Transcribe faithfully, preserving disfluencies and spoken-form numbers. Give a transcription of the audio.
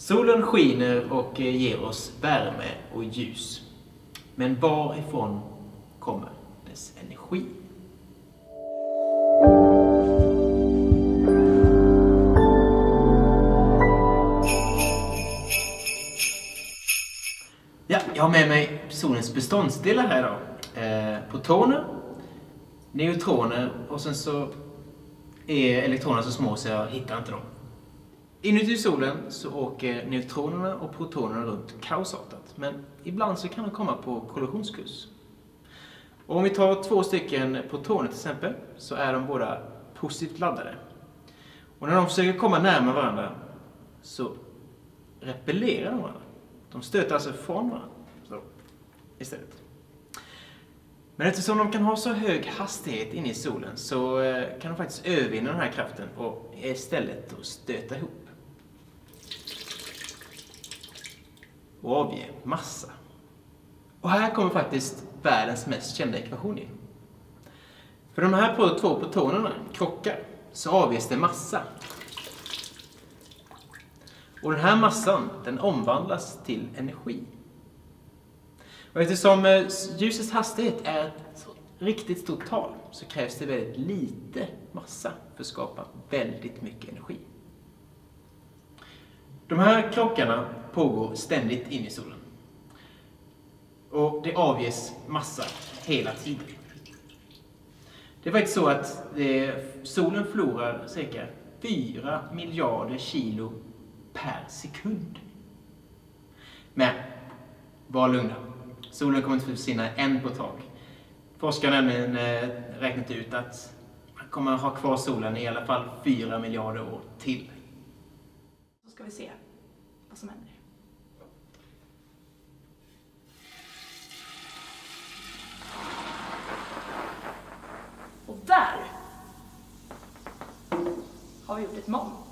Solen skiner och ger oss värme och ljus. Men varifrån kommer dess energi? Ja, jag har med mig solens beståndsdelar här då. Eh, protoner, neutroner och sen så är elektronerna så små så jag hittar inte dem. Inuti solen så åker neutronerna och protonerna runt kaosartat, men ibland så kan de komma på kollisionskurs. Och om vi tar två stycken protoner till exempel så är de båda positivt laddade. Och när de försöker komma närmare varandra så repellerar de varandra. De stöter alltså från varandra så, istället. Men eftersom de kan ha så hög hastighet inne i solen så kan de faktiskt övervinna den här kraften och istället stöta ihop. Och avge massa. Och här kommer faktiskt världens mest kända ekvation in. För de här två protonerna krockar så avges det massa. Och den här massan den omvandlas till energi. Och eftersom ljusets hastighet är ett riktigt stort tal så krävs det väldigt lite massa för att skapa väldigt mycket energi. De här klockarna pågår ständigt in i solen. Och det avges massa hela tiden. Det är faktiskt så att det, solen förlorar cirka fyra miljarder kilo per sekund. Men var lugna. Solen kommer inte försvinna än på ett tag. Forskare har nämligen räknat ut att man kommer ha kvar solen i alla fall fyra miljarder år till. Så ska vi se vad som händer. Och där har vi gjort ett moln.